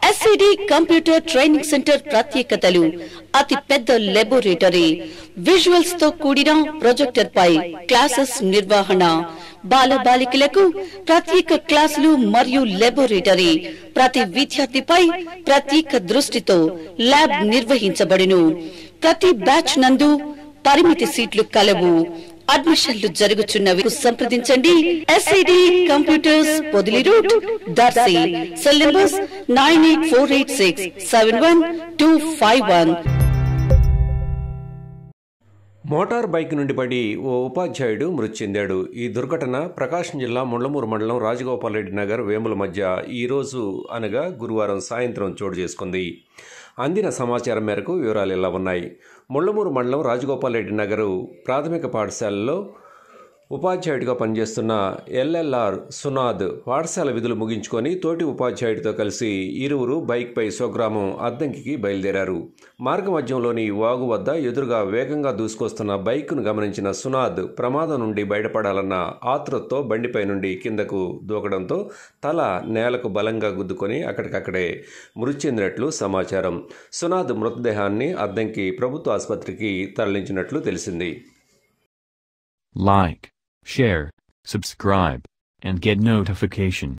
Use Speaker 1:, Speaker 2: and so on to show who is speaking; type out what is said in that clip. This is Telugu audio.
Speaker 1: ఎస్సిడి కంప్యూటర్ ట్రైనింగ్ సెంటర్ ప్రత్యేకతలు అతి పెద్ద లాబొరేటరీ, విజువల్స్ తో కూడిన ప్రొజెక్టర్ పై క్లాసెస్ నిర్వహణ, బాలబాలికలకు ప్రత్యేక క్లాసులు మరియు లాబొరేటరీ, ప్రతి విద్యార్థిపై ప్రత్యేక దృష్టితో ల్యాబ్ నిర్వహించబడును. ప్రతి బ్యాచ్ నందు పరిమితి సీట్లు కలవు. అడ్మిషన్లు జరుగుచున్నవి. సంప్రదించండి. SID computers, Podili route, Darsi. Cell numbers 9848671251.
Speaker 2: Motor bike నుండి పడి ఓ ఉపాధ్యాయుడు మృతి చెందాడు. ఈ దుర్ఘటన ప్రకాశం జిల్లా ముళ్లమూరు మండలం రాజగోపాల్ రెడ్డి నగర్ వేముల మధ్య ఈరోజు అనగా గురువారం సాయంత్రం చోటు చేసుకుంది. అందిన సమాచారం మేరకు వివరాలు ఇలా ఉన్నాయి. ముళ్లమూరు మండలం రాజగోపాల్ రెడ్డి నగరు ప్రాథమిక పాఠశాలలో ఉపాధ్యాయుడిగా పనిచేస్తున్న ఎల్ఎల్ఆర్ సునాద్ పాఠశాల విధులు ముగించుకొని తోటి ఉపాధ్యాయుడితో కలిసి ఇరువురు బైక్పై స్వగ్రామం అద్దంకికి బయలుదేరారు. మార్గమధ్యంలోని వాగు వద్ద ఎదురుగా వేగంగా దూసుకొస్తున్న బైక్ను గమనించిన సునాద్ ప్రమాదం నుండి బయటపడాలన్న ఆతృతతో బండిపై నుండి కిందకు దూకడంతో తల నేలకు బలంగా గుద్దుకొని అక్కడికక్కడే మృతి చెందినట్లు సమాచారం. సునాద్ మృతదేహాన్ని అద్దంకి ప్రభుత్వ ఆసుపత్రికి తరలించినట్లు తెలిసింది.
Speaker 3: Like, share, subscribe, and get notification.